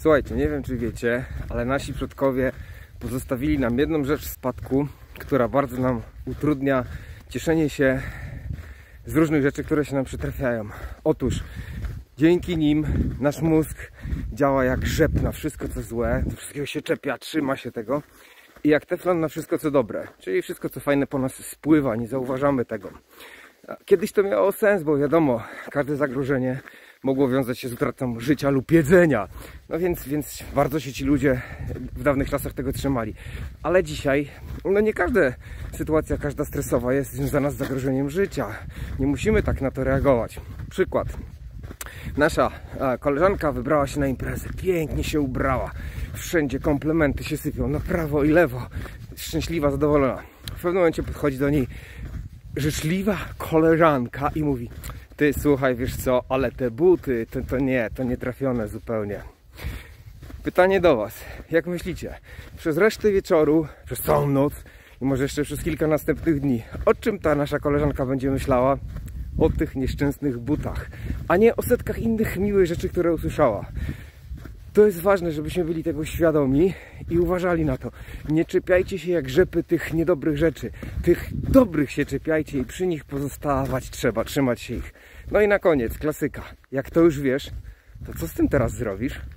Słuchajcie, nie wiem czy wiecie, ale nasi przodkowie pozostawili nam jedną rzecz w spadku, która bardzo nam utrudnia cieszenie się z różnych rzeczy, które się nam przytrafiają. Otóż dzięki nim nasz mózg działa jak rzep na wszystko co złe, do wszystkiego się czepia, trzyma się tego i jak teflon na wszystko co dobre, czyli wszystko co fajne po nas spływa, nie zauważamy tego. Kiedyś to miało sens, bo wiadomo, każde zagrożenie mogło wiązać się z utratą życia lub jedzenia. No więc bardzo się ci ludzie w dawnych czasach tego trzymali. Ale dzisiaj, no nie każda sytuacja, każda stresowa jest związana z zagrożeniem życia. Nie musimy tak na to reagować. Przykład. Nasza koleżanka wybrała się na imprezę, pięknie się ubrała, wszędzie komplementy się sypią na prawo i lewo, szczęśliwa, zadowolona. W pewnym momencie podchodzi do niej życzliwa koleżanka i mówi: ty słuchaj, wiesz co, ale te buty, to nie trafione zupełnie. Pytanie do was, jak myślicie, przez resztę wieczoru, przez całą noc i może jeszcze przez kilka następnych dni, o czym ta nasza koleżanka będzie myślała? O tych nieszczęsnych butach, a nie o setkach innych miłych rzeczy, które usłyszała. To jest ważne, żebyśmy byli tego świadomi i uważali na to. Nie czepiajcie się jak rzepy tych niedobrych rzeczy. Tych dobrych się czepiajcie i przy nich pozostawać trzeba, trzymać się ich. No i na koniec, klasyka. Jak to już wiesz, to co z tym teraz zrobisz?